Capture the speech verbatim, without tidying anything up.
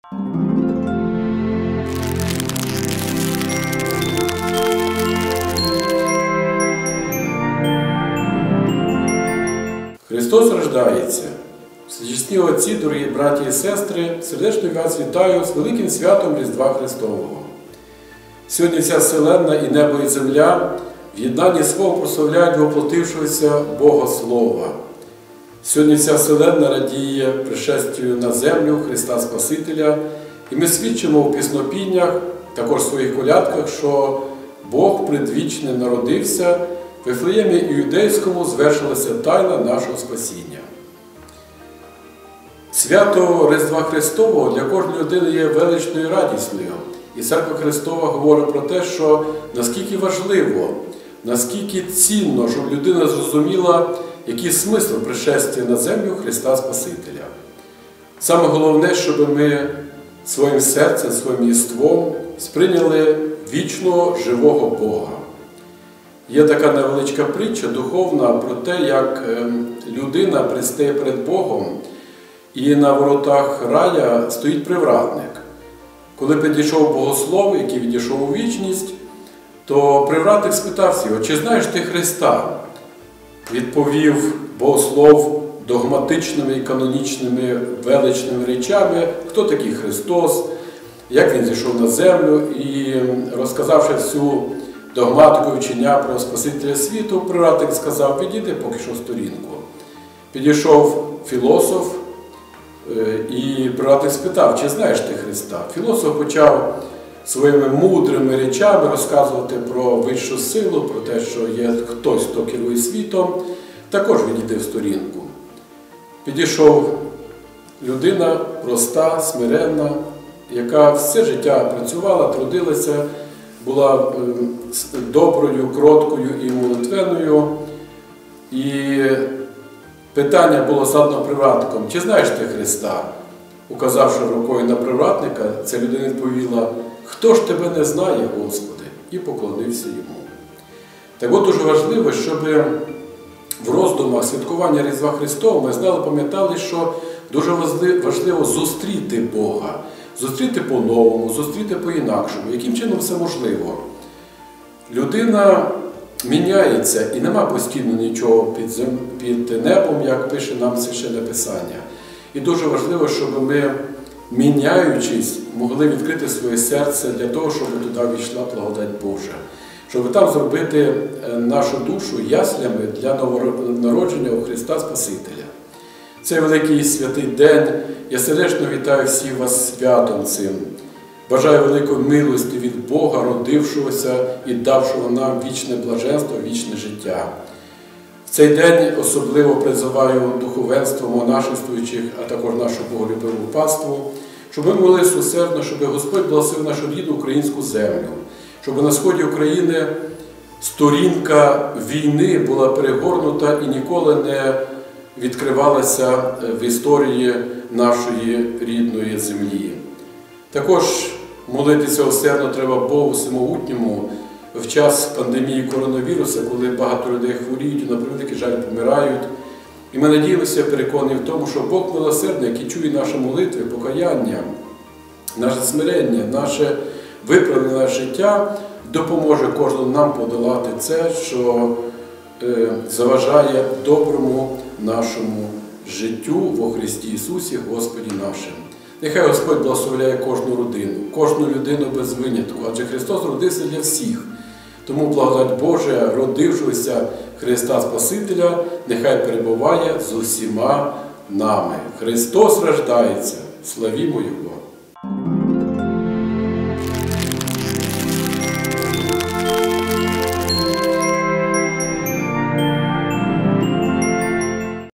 Христос рождається! Всечесні отці, дорогі браті і сестри, сердечно вас вітаю з великим святом Різдва Христового. Сьогодні вся вселенна і небо, і земля в єднанні свого прославляють воплотившогося Бога Слова. Сьогодні вся вселенна радіє пришестю на землю Христа Спасителя, і ми свідчимо у піснопіннях, також в своїх колядках, що Бог предвічний народився, в Вифлеємі Іудейському звершилася тайна нашого спасіння. Свято Різдва Христового для кожної людини є величною радісною. І Церква Христова говорить про те, що наскільки важливо, наскільки цінно, щоб людина зрозуміла, який смисл пришестя на землю Христа Спасителя. Саме головне, щоб ми своїм серцем, своїм єством сприйняли вічного, живого Бога. Є така невеличка притча духовна про те, як людина предстає перед Богом, і на воротах рая стоїть привратник. Коли підійшов богослов, який відійшов у вічність, то привратник спитався його: «Чи знаєш ти Христа?» Відповів богослов догматичними і канонічними величними речами, хто такий Христос, як Він зійшов на землю, і розказавши всю догматику вчення про Спасителя світу, привратник сказав: «Підійди поки що сторінку». Підійшов філософ, і привратник спитав: «Чи знаєш ти Христа?» Філософ почав своїми мудрими речами розказувати про вищу силу, про те, що є хтось, хто керує світом. Також відійди в сторінку. Підійшов людина проста, смиренна, яка все життя працювала, трудилася, була доброю, кроткою і молитвеною. І питання було задано привратником: «Чи знаєш ти Христа?» Указавши рукою на привратника, ця людина відповіла: «Хто ж тебе не знає, Господи?» і поклонився йому. Так от дуже важливо, щоб в роздумах святкування Різдва Христового ми знали, пам'ятали, що дуже важливо зустріти Бога, зустріти по-новому, зустріти по-інакшому. Яким чином це можливо? Людина міняється, і нема постійно нічого під, зем... під небом, як пише нам Священне Писання. І дуже важливо, щоб ми, міняючись, могли відкрити своє серце для того, щоб туди війшла благодать Божа. Щоб там зробити нашу душу яслями для новонародження у Христа Спасителя. Цей великий святий день я сердечно вітаю всіх вас святом цим. Бажаю великої милості від Бога, родившогося і давшого нам вічне блаженство, вічне життя. В цей день особливо призиваю духовенство монашествуючих, а також нашу боголюбиву паству, щоб ми молилися усердно, щоб Господь благословив нашу рідну українську землю, щоб на сході України сторінка війни була перегорнута і ніколи не відкривалася в історії нашої рідної землі. Також молитися усердно треба Богу Всемогутньому в час пандемії коронавірусу, коли багато людей хворіють і, на превеликий жаль, помирають. І ми надіємося, переконані в тому, що Бог милосердний, який чує наші молитви, покаяння, наше смирення, наше виправлене життя, допоможе кожному нам подолати це, що е, заважає доброму нашому життю во Христі Ісусі, Господі нашим. Нехай Господь благословляє кожну родину, кожну людину без винятку, адже Христос родився для всіх. Тому благодать Божа, родившогося Христа Спасителя, нехай перебуває з усіма нами. Христос рождається! Славімо Його!